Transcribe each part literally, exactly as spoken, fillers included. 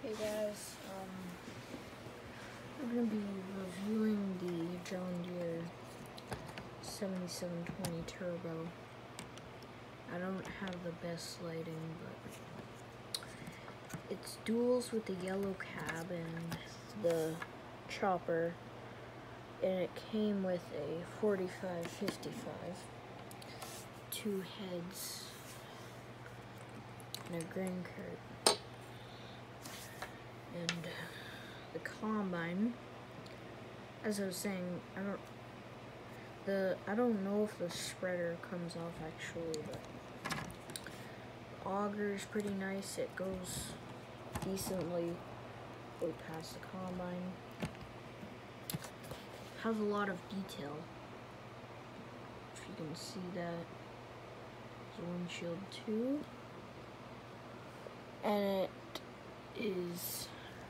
Hey guys, um, we're going to be reviewing the John Deere seventy-seven twenty Turbo. I don't have the best lighting, but it's duals with the yellow cab and the chopper, and it came with a forty-five fifty-five, two heads, and a grain cart. And the combine, as I was saying, I don't the I don't know if the spreader comes off actually, but the auger is pretty nice. It goes decently way past the combine. Has a lot of detail. If you can see that, there's a windshield too, and it is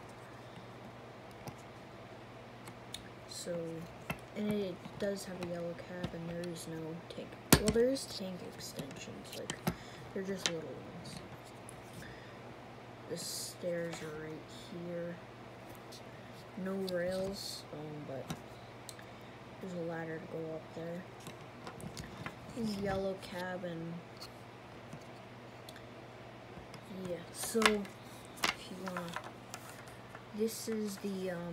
so, and it does have a yellow cab, and there is no tank. Well, there is tank extensions, like they're just little ones. The stairs are right here. No rails, um, but there's a ladder to go up there. This yellow cab, and yeah. So, if you wanna, this is the um.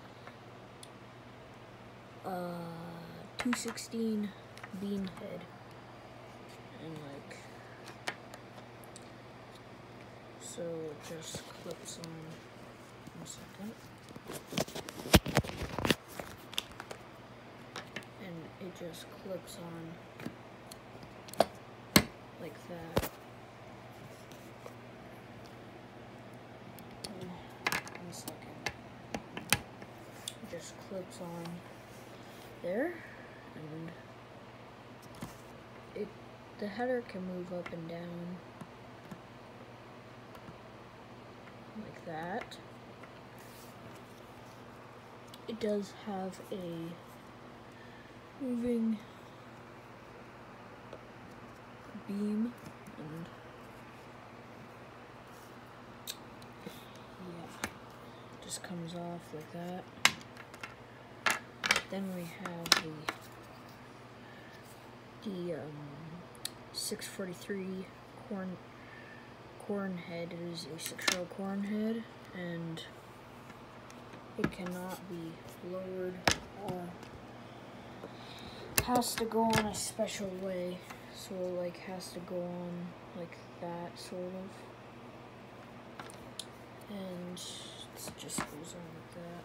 Uh, two sixteen bean head, and like, so it just clips on. One second, and it just clips on like that. One second, it just clips on there, and it the header can move up and down like that. It does have a moving beam, and yeah, it just comes off like that. Then we have the the um, six forty-three corn corn head. It is a six-row corn head, and it cannot be lowered or has to go on a special way. So it like has to go on like that, sort of, and it just goes on like that.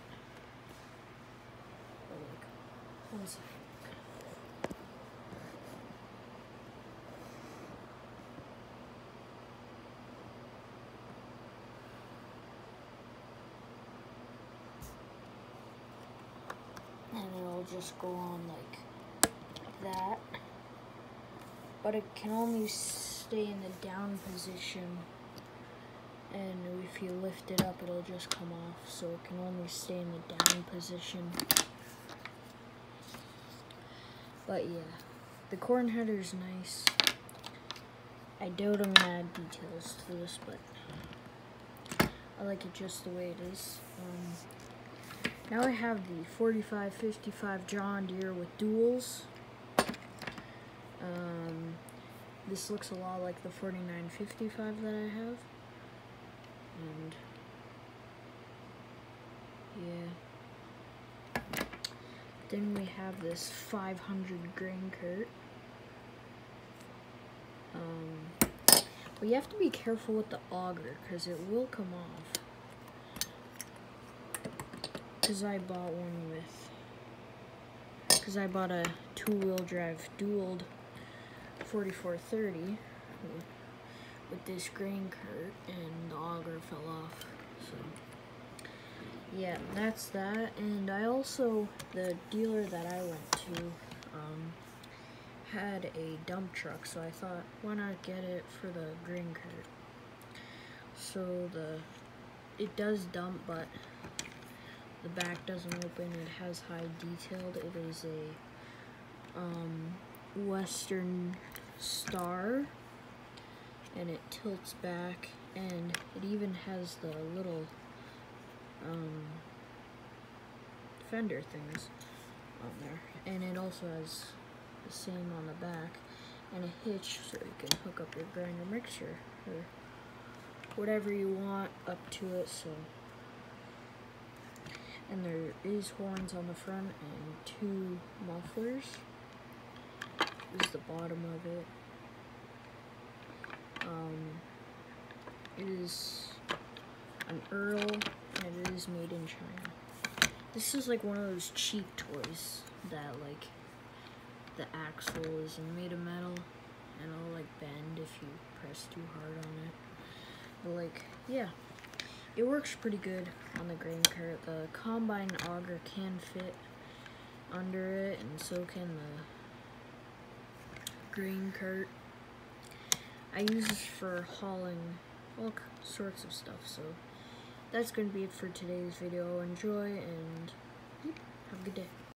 One second. And it'll just go on like that. But it can only stay in the down position. And if you lift it up, it'll just come off. So it can only stay in the down position. But yeah, the corn header is nice. I doubt I'm gonna add details to this, but I like it just the way it is. Um, now I have the forty-five fifty-five John Deere with duals. Um, this looks a lot like the forty-nine fifty-five that I have, and yeah. Then we have this five hundred grain cart. Um, but you have to be careful with the auger, because it will come off. Because I bought one with, because I bought a two-wheel drive dualed forty-four thirty with, with this grain cart, and the auger fell off. So yeah, that's that. And I also, the dealer that I went to um, had a dump truck, so I thought, why not get it for the grain cart? So the it does dump, but the back doesn't open. It has high detailed. It is a um, Western Star, and it tilts back, and it even has the little um, fender things on there, and it also has the same on the back and a hitch so you can hook up your grinder mixture or whatever you want up to it. So, and there is horns on the front and two mufflers. This is the bottom of it. Um, it is an Earl, and it is made in China. This is like one of those cheap toys that like the axle is made of metal and it'll like bend if you press too hard on it. But like, yeah, it works pretty good on the grain cart. The combine auger can fit under it, and so can the grain cart. I use this for hauling all sorts of stuff, so that's going to be it for today's video. Enjoy, and have a good day.